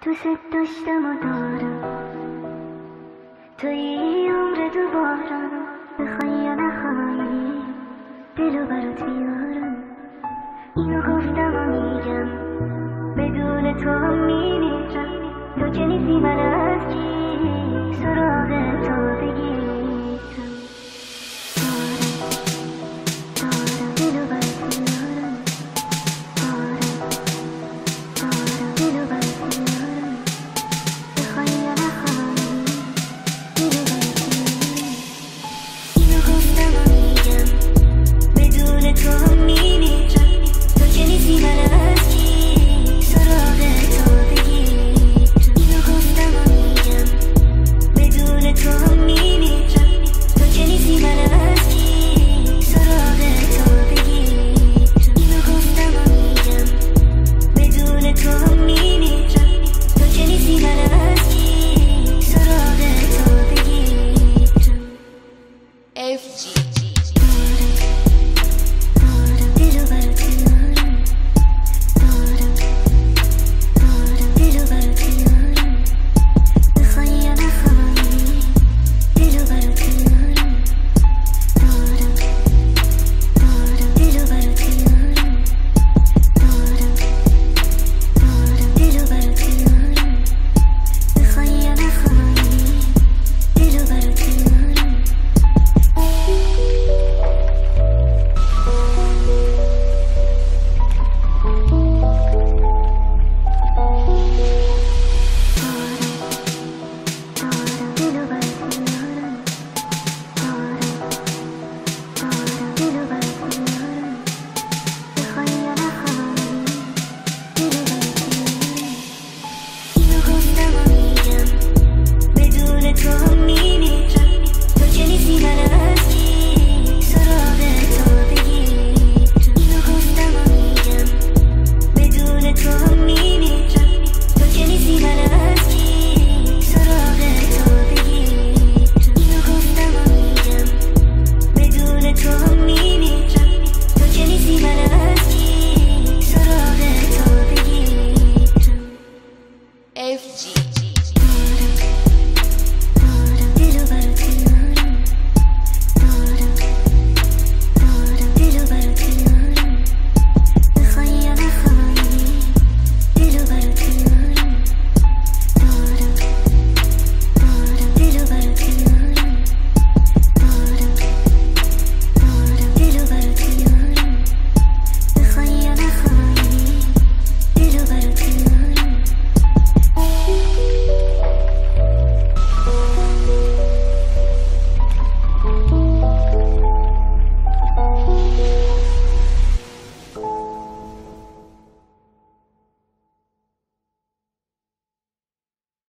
تو ست داشتم و دارم توی عمر دوبارم، بخوای یا نخوایی دلو برات بیارم. اینو گفتم و میگم بدون تو هم میمیرم. تو که نیستی من از کی سراغ تو بگیرم. دارم دلو برات بیارم. دارم دلو برات بیارم. بخوای یا نخوایی دلو برات بیارم. اینو گفتم و میگم بدون تو هم میمیرم. تو که نیستی من از کی سراغ تو بگیرم. اینو گفتم و میگم بدون تو هم میمیرم. تو که نیستی من از کی سراغ تو بگیرم. اینو گفتم و میگم بدون تو هم میمیرم. تو که نیستی من از کی سراغ تو بگیرم. FG دارم دلو برات بیارم. دارم دلو برات بیارم. بخوای یا نخوایی دلو برات بیارم. دارم دلو برات بیارم. دارم دلو برات بیارم. بخوای یا نخوایی دلو برات بیارم. دارم دلو برات بیارم. دارم دلو برات بیارم. بخوای یا نخوایی دلو برات بیارم. اینو گفتم و میگم بدون تو هم میمیرم. تو که نیستی من از کی سراغ تو بگیرم. اینو گفتم و میگم بدون تو هم میمیرم. تو که نیستی من از کی سراغ تو بگیرم. اینو گفتم و میگم بدون تو هم میمیرم. تو که نیستی من از کی سراغ تو بگیرم. FG